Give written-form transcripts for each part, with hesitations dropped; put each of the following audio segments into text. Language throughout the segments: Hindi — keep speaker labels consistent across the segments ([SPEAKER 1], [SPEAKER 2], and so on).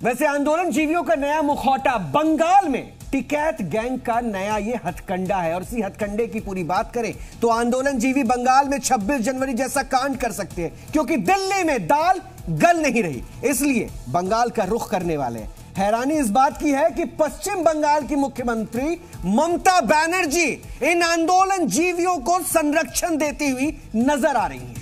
[SPEAKER 1] वैसे आंदोलन जीवियों का नया मुखौटा बंगाल में टिकैत गैंग का नया ये हथकंडा है। और इसी हथकंडे की पूरी बात करें तो आंदोलन जीवी बंगाल में 26 जनवरी जैसा कांड कर सकते हैं, क्योंकि दिल्ली में दाल गल नहीं रही, इसलिए बंगाल का रुख करने वाले हैं। हैरानी इस बात की है कि पश्चिम बंगाल की मुख्यमंत्री ममता बनर्जी इन आंदोलन जीवियों को संरक्षण देती हुई नजर आ रही है।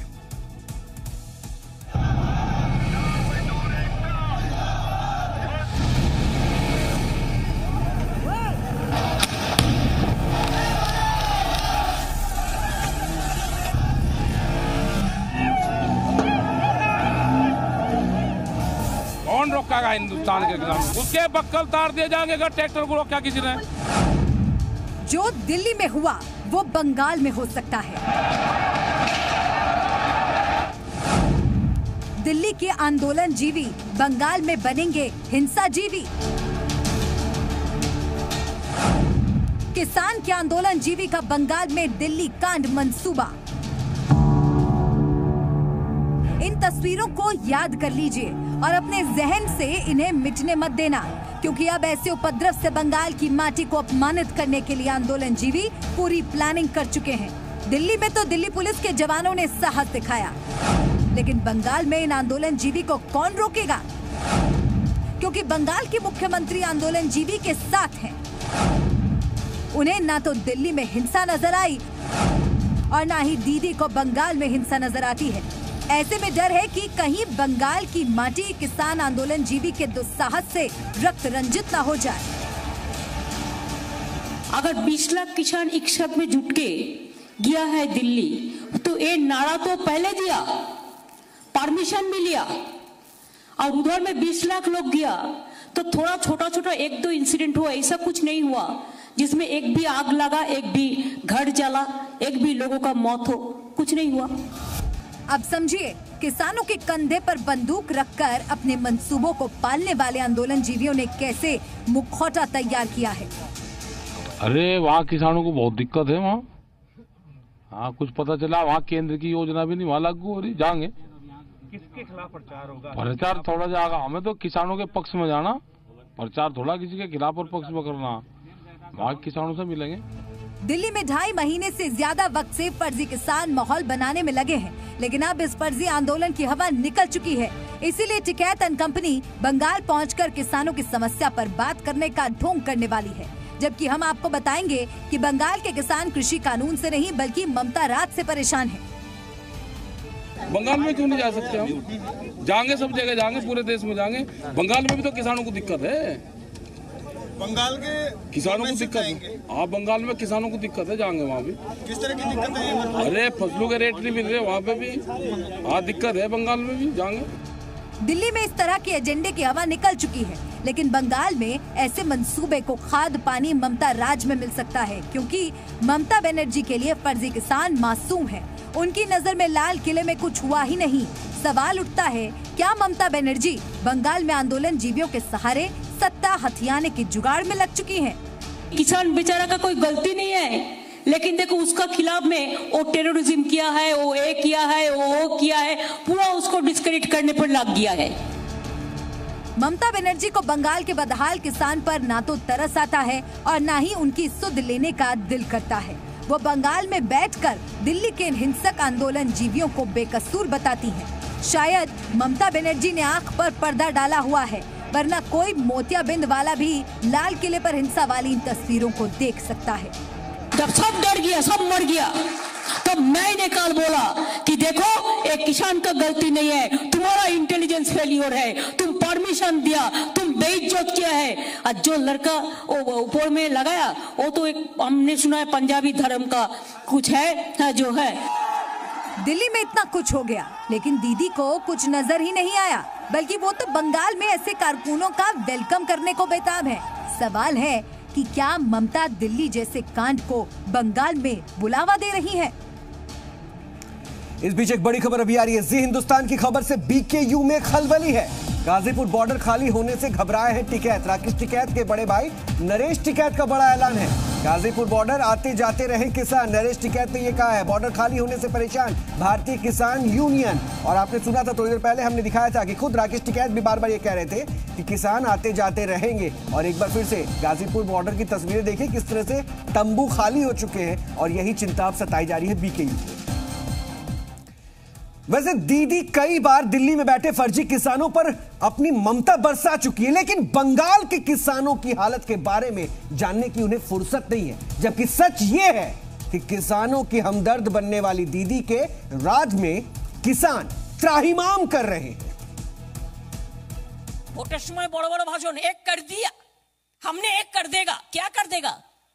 [SPEAKER 2] कौन रोकेगा हिंदुस्तान के किसान? उसके बक्कल तार दिए जाएंगे अगर ट्रैक्टर को रोका किसी ने।
[SPEAKER 3] जो दिल्ली में हुआ वो बंगाल में हो सकता है। दिल्ली के आंदोलन जीवी बंगाल में बनेंगे हिंसा जीवी। किसान के आंदोलन जीवी का बंगाल में दिल्ली कांड मंसूबा। इन तस्वीरों को याद कर लीजिए और अपने जहन से इन्हें मिटने मत देना, क्योंकि अब ऐसे उपद्रव से बंगाल की माटी को अपमानित करने के लिए आंदोलन जीवी पूरी प्लानिंग कर चुके हैं। दिल्ली में तो दिल्ली पुलिस के जवानों ने साहस दिखाया, लेकिन बंगाल में इन आंदोलन जीवी को कौन रोकेगा? क्योंकि बंगाल की मुख्यमंत्री आंदोलन जीवी के साथ हैं। उन्हें ना तो दिल्ली में हिंसा नजर आई और ना ही दीदी को बंगाल में हिंसा नजर आती है। ऐसे में डर है कि कहीं बंगाल की माटी किसान आंदोलन जीवी के दुस्साहस से रक्त रंजित न हो जाए।
[SPEAKER 4] अगर 20 लाख किसान एक साथ में जुट के गया है दिल्ली, तो ये नारा तो पहले दिया, परमिशन भी लिया, और उधर में 20 लाख लोग गया तो थोड़ा छोटा छोटा एक दो इंसिडेंट हुआ, ऐसा कुछ नहीं हुआ जिसमें एक भी आग लगा, एक भी घर जला, एक भी लोगों का मौत हो, कुछ नहीं हुआ।
[SPEAKER 3] अब समझिए, किसानों के कंधे पर बंदूक रखकर अपने मंसूबों को पालने वाले आंदोलन जीवियों ने कैसे मुखौटा तैयार किया है।
[SPEAKER 2] अरे वहाँ किसानों को बहुत दिक्कत है वहाँ। हाँ, कुछ पता चला वहाँ केंद्र की योजना भी नहीं वहाँ लागू हो रही। जाएंगे
[SPEAKER 5] किसके खिलाफ प्रचार होगा?
[SPEAKER 2] प्रचार थोड़ा जाएगा, हमें तो किसानों के पक्ष में जाना, प्रचार थोड़ा किसी के खिलाफ और पक्ष में करना। वहाँ किसानों से मिलेंगे।
[SPEAKER 3] दिल्ली में 2.5 महीने से ज्यादा वक्त से फर्जी किसान माहौल बनाने में लगे हैं, लेकिन अब इस फर्जी आंदोलन की हवा निकल चुकी है। इसीलिए टिकैत एंड कंपनी बंगाल पहुंचकर किसानों की समस्या पर बात करने का ढोंग करने वाली है। जबकि हम आपको बताएंगे कि बंगाल के किसान कृषि कानून से नहीं बल्कि ममता राज से परेशान है।
[SPEAKER 2] बंगाल में क्यों नहीं जा सकते हम? जाएंगे, सब जगह जाएंगे, पूरे देश में जाएंगे। बंगाल में भी तो किसानों को दिक्कत है।
[SPEAKER 5] बंगाल के
[SPEAKER 2] किसानों को दिक्कत है। हाँ, बंगाल में किसानों को दिक्कत है, जाएंगे वहाँ भी।
[SPEAKER 5] किस तरह की दिक्कत है?
[SPEAKER 2] अरे फसलों के रेट नहीं मिल रहे वहाँ पे भी। हाँ, दिक्कत है, बंगाल में भी जाएंगे।
[SPEAKER 3] दिल्ली में इस तरह के एजेंडे की हवा निकल चुकी है, लेकिन बंगाल में ऐसे मंसूबे को खाद पानी ममता राज में मिल सकता है, क्योंकि ममता बनर्जी के लिए फर्जी किसान मासूम है। उनकी नजर में लाल किले में कुछ हुआ ही नहीं। सवाल उठता है, क्या ममता बनर्जी बंगाल में आंदोलन जीवियों के सहारे सत्ता हथियाने की जुगाड़ में लग चुकी हैं?
[SPEAKER 4] किसान बेचारा का कोई गलती नहीं है, लेकिन देखो उसका खिलाफ में वो टेररिज्म किया है, वो ये किया है, वो किया है, पूरा उसको डिस्क्रेडिट करने पर लग गया है।
[SPEAKER 3] ममता बनर्जी को बंगाल के बदहाल किसान पर ना तो तरस आता है और ना ही उनकी सुध लेने का दिल करता है। वो बंगाल में बैठकर दिल्ली के हिंसक आंदोलन जीवियों को बेकसूर बताती हैं। शायद ममता बनर्जी ने आंख पर पर्दा डाला हुआ है, वरना कोई मोतियाबिंद वाला भी लाल किले पर हिंसा वाली इन तस्वीरों को देख सकता है।
[SPEAKER 4] जब सब डर गया, सब मर गया, तब मैंने कल बोला कि देखो एक किसान का गलती नहीं है, तुम्हारा इंटेलिजेंस फेलियर है, तुम परमिशन दिया, तुम बेइज्जत किया है। और जो लड़का ऊपर में लगाया वो तो एक हमने सुना है पंजाबी धर्म का कुछ है जो है।
[SPEAKER 3] दिल्ली में इतना कुछ हो गया, लेकिन दीदी को कुछ नजर ही नहीं आया, बल्कि वो तो बंगाल में ऐसे कारकुनों का वेलकम करने को बेताब है। सवाल है कि क्या ममता दिल्ली जैसे कांड को बंगाल में बुलावा दे रही है?
[SPEAKER 1] इस बीच एक बड़ी खबर अभी आ रही है। जी हिंदुस्तान की खबर से बीकेयू में खलबली है। गाजीपुर बॉर्डर खाली होने से घबराए हैं टिकैत। राकेश टिकैत के बड़े भाई नरेश टिकैत का बड़ा ऐलान है। गाजीपुर बॉर्डर आते जाते रहे किसान, नरेश टिकैत ने यह कहा है। बॉर्डर खाली होने से परेशान भारतीय किसान यूनियन। और आपने सुना था थोड़ी देर पहले हमने दिखाया था कि खुद राकेश टिकैत भी बार बार ये कह रहे थे कि किसान आते जाते रहेंगे। और एक बार फिर से गाजीपुर बॉर्डर की तस्वीरें देखिए, किस तरह से तंबू खाली हो चुके हैं और यही चिंता अब सताई जा रही है बीकेयू। वैसे दीदी कई बार दिल्ली में बैठे फर्जी किसानों पर अपनी ममता बरसा चुकी है, लेकिन बंगाल के किसानों की हालत के बारे में जानने की उन्हें फुर्सत नहीं है। जबकि सच ये है कि किसानों की हमदर्द बनने वाली दीदी के राज में किसान त्राहिमाम कर रहे हैं।
[SPEAKER 6] वोटेर समय बड़ बड़ भाषण, एक कर दिया हमने, एक कर देगा, क्या कर देगा?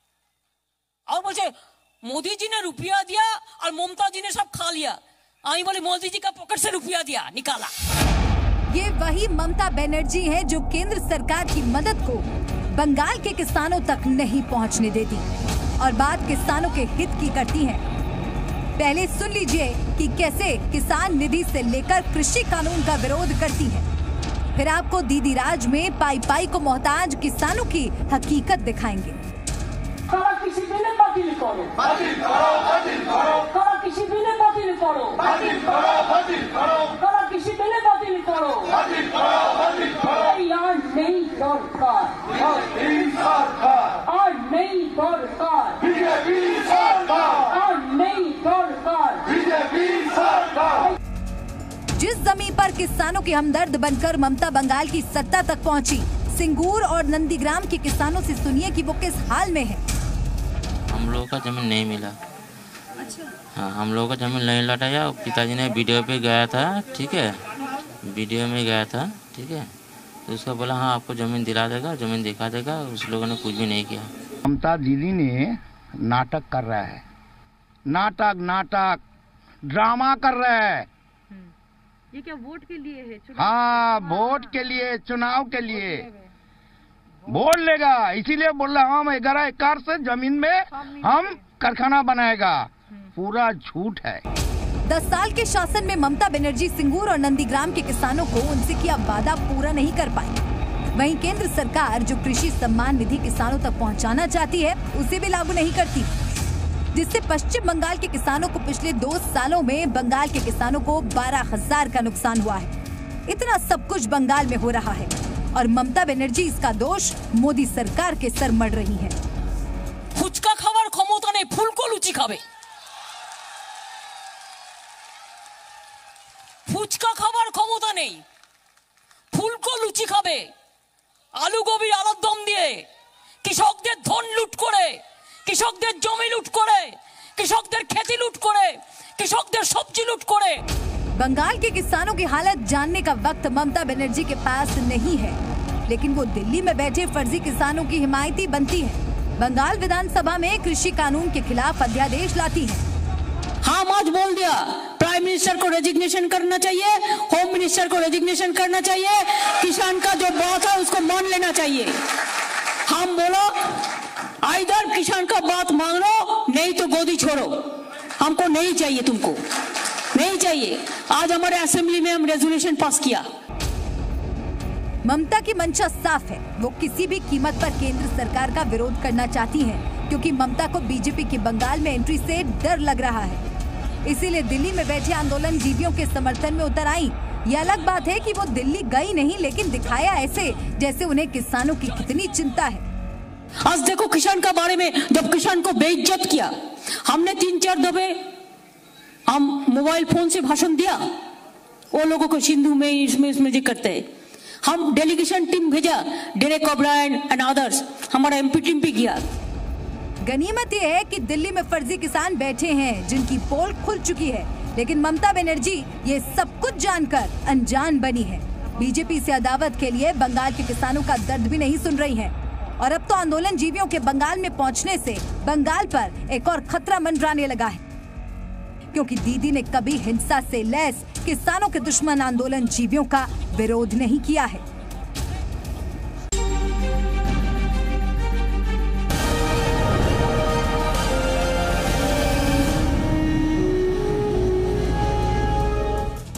[SPEAKER 6] और बोले मोदी जी ने रुपया दिया और ममता जी ने सब खा लिया। आई बोले मोदी जी का पॉकेट से रुपया दिया, निकाला।
[SPEAKER 3] ये वही ममता बनर्जी है जो केंद्र सरकार की मदद को बंगाल के किसानों तक नहीं पहुंचने देती और बात किसानों के हित की करती है। पहले सुन लीजिए कि कैसे किसान निधि से लेकर कृषि कानून का विरोध करती है। फिर आपको दीदी राज में पाई पाई को मोहताज किसानों की हकीकत दिखाएंगे।
[SPEAKER 4] किसी भी ने बातिल करो, बातिल करो, बातिल करो, किसी भी ने बातिल करो, बातिल करो, बातिल करो, किसी भी ने बातिल करो, बातिल करो, बातिल करो। यार नहीं सरकार, नहीं सरकार, और नहीं सरकार, बीजेपी सरकार, और नहीं सरकार, बीजेपी सरकार।
[SPEAKER 3] जिस जमीन पर किसानों की हमदर्द बनकर ममता बंगाल की सत्ता तक पहुंची, सिंगूर और नंदीग्राम के किसानों से सुनिए कि वो किस हाल में है।
[SPEAKER 7] हम लोगों का जमीन नहीं मिला। अच्छा। हाँ, हम लोगों का जमीन नहीं लौटाया। पिताजी ने वीडियो पे गया था, ठीक है, वीडियो में गया था, ठीक है, तो उसका बोला हाँ आपको जमीन दिला देगा, जमीन दिखा देगा। उस लोगों ने कुछ भी नहीं किया।
[SPEAKER 8] ममता दीदी ने नाटक कर रहा है, नाटक नाटक ड्रामा कर रहा है।
[SPEAKER 9] ये क्या वोट के लिए है?
[SPEAKER 8] हाँ, वोट के लिए, चुनाव के लिए वोट लेगा, इसीलिए बोल रहा हम 11 एकड़ से जमीन में हम कारखाना बनाएगा। पूरा झूठ है।
[SPEAKER 3] 10 साल के शासन में ममता बनर्जी सिंगूर और नंदीग्राम के किसानों को उनसे किया वादा पूरा नहीं कर पाई। वहीं केंद्र सरकार जो कृषि सम्मान निधि किसानों तक पहुंचाना चाहती है उसे भी लागू नहीं करती, जिससे पश्चिम बंगाल के किसानों को पिछले 2 सालों में बंगाल के किसानों को 12,000 का नुकसान हुआ है। इतना सब कुछ बंगाल में हो रहा है और ममता बनर्जी इसका दोष मोदी सरकार के सर मढ़ रही है।
[SPEAKER 6] ফুচকা খাবার ক্ষমতা নেই, ফুলকো লুচি খাবে। ফুচকা খাবার ক্ষমতা নেই, ফুলকো লুচি খাবে। আলু গোবির আলুর দম দিয়ে কৃষকদের ধন লুট করে, কৃষকদের জমি লুট করে, কৃষকদের खेती লুট করে, কৃষকদের সবজি লুট করে।
[SPEAKER 3] बंगाल के किसानों की हालत जानने का वक्त ममता बनर्जी के पास नहीं है, लेकिन वो दिल्ली में बैठे फर्जी किसानों की हिमायती बनती है। बंगाल विधानसभा में कृषि कानून के खिलाफ अध्यादेश लाती है।
[SPEAKER 4] हाँ, आज बोल दिया प्राइम मिनिस्टर को रेजिग्नेशन करना चाहिए, होम मिनिस्टर को रेजिग्नेशन करना चाहिए, किसान का जो बात है उसको मान लेना चाहिए। हम बोलो इधर किसान का बात मान लो, नहीं तो गोदी छोड़ो। हमको नहीं चाहिए, तुमको नहीं चाहिए। आज हमारे असेंबली में हम रेजोल्यूशन पास किया।
[SPEAKER 3] ममता की मंशा साफ है, वो किसी भी कीमत पर केंद्र सरकार का विरोध करना चाहती हैं, क्योंकि ममता को बीजेपी की बंगाल में एंट्री से डर लग रहा है। इसीलिए दिल्ली में बैठे आंदोलन जीवियों के समर्थन में उतर आई। ये अलग बात है कि वो दिल्ली गई नहीं, लेकिन दिखाया ऐसे जैसे उन्हें किसानों की कितनी चिंता है।
[SPEAKER 4] आज देखो किसान का बारे में, जब किसान को बेइज्जत किया, हमने 3-4 दफे हम मोबाइल फोन से भाषण दिया। वो लोगों को सिंधु में इसमें जी करते हैं। हम डेलीगेशन टीम भेजा, डेरेक ओब्रायन एंड अदर्स, हमारा एमपी टीम भी गया।
[SPEAKER 3] गनीमत ये है कि दिल्ली में फर्जी किसान बैठे हैं जिनकी पोल खुल चुकी है, लेकिन ममता बनर्जी ये सब कुछ जानकर अनजान बनी है। बीजेपी से अदावत के लिए बंगाल के किसानों का दर्द भी नहीं सुन रही है। और अब तो आंदोलन जीवियों के बंगाल में पहुंचने से बंगाल पर एक और खतरा मंडराने लगा है, क्योंकि दीदी ने कभी हिंसा से लैस किसानों के दुश्मन आंदोलन जीवियों का विरोध नहीं किया है।